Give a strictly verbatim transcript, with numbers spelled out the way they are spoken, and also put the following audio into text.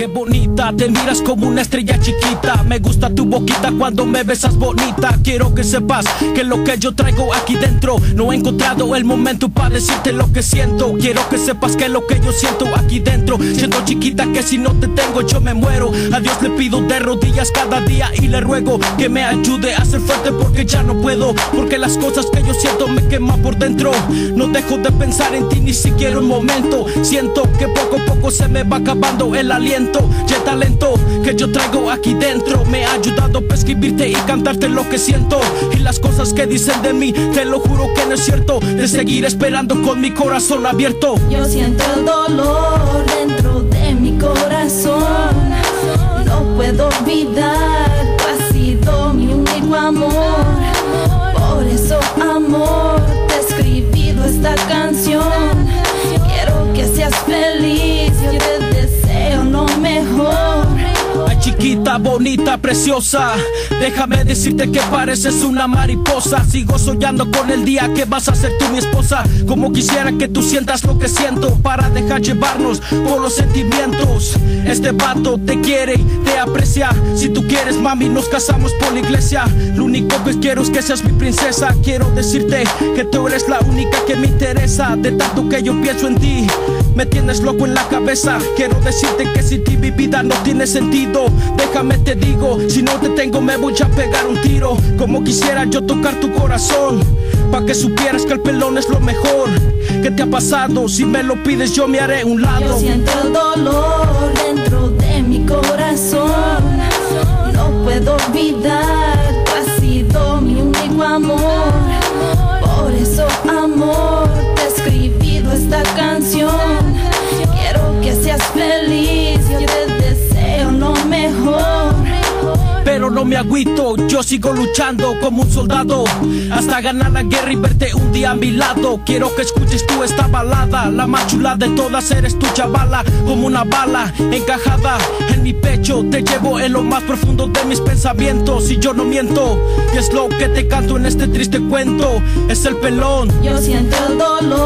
Qué bonita, te miras como una estrella chiquita. Me gusta tu boquita cuando me besas bonita. Quiero que sepas que lo que yo traigo aquí dentro, no he encontrado el momento para decirte lo que siento. Quiero que sepas que lo que yo siento aquí dentro, siento chiquita que si no te tengo yo me muero. A Dios le pido de rodillas cada día y le ruego que me ayude a ser fuerte porque ya no puedo. Porque las cosas que yo siento me queman por dentro. No dejo de pensar en ti ni siquiera un momento. Siento que poco a poco se me va acabando el aliento. Y el talento que yo traigo aquí dentro me ha ayudado a escribirte y cantarte lo que siento. Y las cosas que dicen de mí, te lo juro que no es cierto. De seguir esperando con mi corazón abierto. Yo siento el dolor dentro de mi corazón. No puedo olvidar, tú has sido mi único amor. Por eso, amor, te he escribido esta canción. Quiero que seas feliz, yo te deseo lo mejor. Ay, chiquita, bonita, preciosa, déjame decirte que pareces una mariposa. Sigo soñando con el día que vas a ser tú mi esposa. Como quisiera que tú sientas lo que siento, para dejar llevarnos por los sentimientos. Este vato te quiere, te aprecia. Si tú quieres, mami, nos casamos por la iglesia. Lo único que quiero es que seas mi princesa. Quiero decirte que tú eres la única que me interesa. De tanto que yo pienso en ti, me tienes loco en la cabeza. Quiero decirte que sin ti mi vida no tiene sentido. Déjame te digo, si no te tengo me voy a pegar un tiro. Como quisiera yo tocar tu corazón, pa' que supieras que el pelón es lo mejor. ¿Qué te ha pasado? Si me lo pides yo me haré un lado. Yo siento el dolor dentro de mi corazón. No puedo olvidar, tú has sido mi único amor. Por eso, amor, te he escribido esta canción. Quiero que seas feliz, yo te deseo lo mejor. Pero no me agüito, yo sigo luchando como un soldado hasta ganar la guerra y verte un día a mi lado. Quiero que escuches tú esta balada, la más chula de todas eres tu chavala. Como una bala encajada en mi pecho, te llevo en lo más profundo de mis pensamientos. Y yo no miento, y es lo que te canto en este triste cuento. Es el pelón. Yo siento el dolor